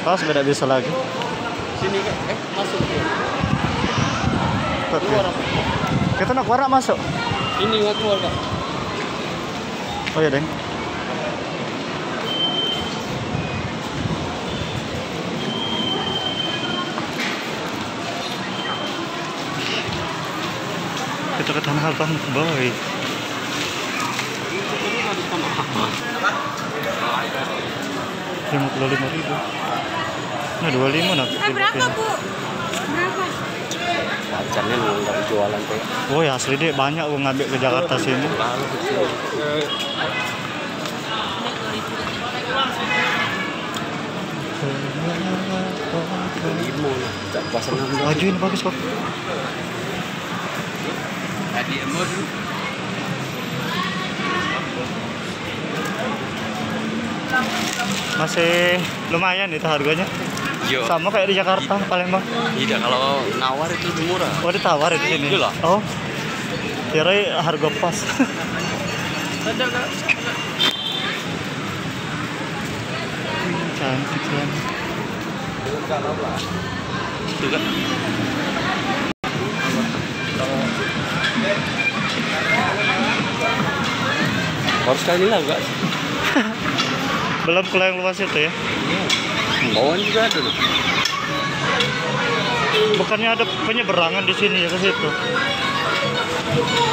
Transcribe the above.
Pas beda bisa lagi. Sini masuk. Keluar apa? Kita nak keluar masuk. Ini nggak keluar Kak. Oh ya deng. Kita ke Tanah Abang boy. 55.000. Nah 25 nak. Berapa Bu? Berapa? Pacarnya nggak jualan teh. Oh ya asli deh banyak gua ngambil ke Jakarta sini. Maju ini bagus kok. Masih lumayan itu harganya. Yo. Sama kayak di Jakarta, Palembang. Tidak, kalau nawar itu lebih murah. Oh ditawar di sini. Iya lah. Oh. Kira harga pas. Cantik kan. Itu kan. Harus sekali lah enggak? Belum kalau yang luas itu ya. Bawaan juga ada loh. Bukannya ada penyeberangan di sini ya ke situ.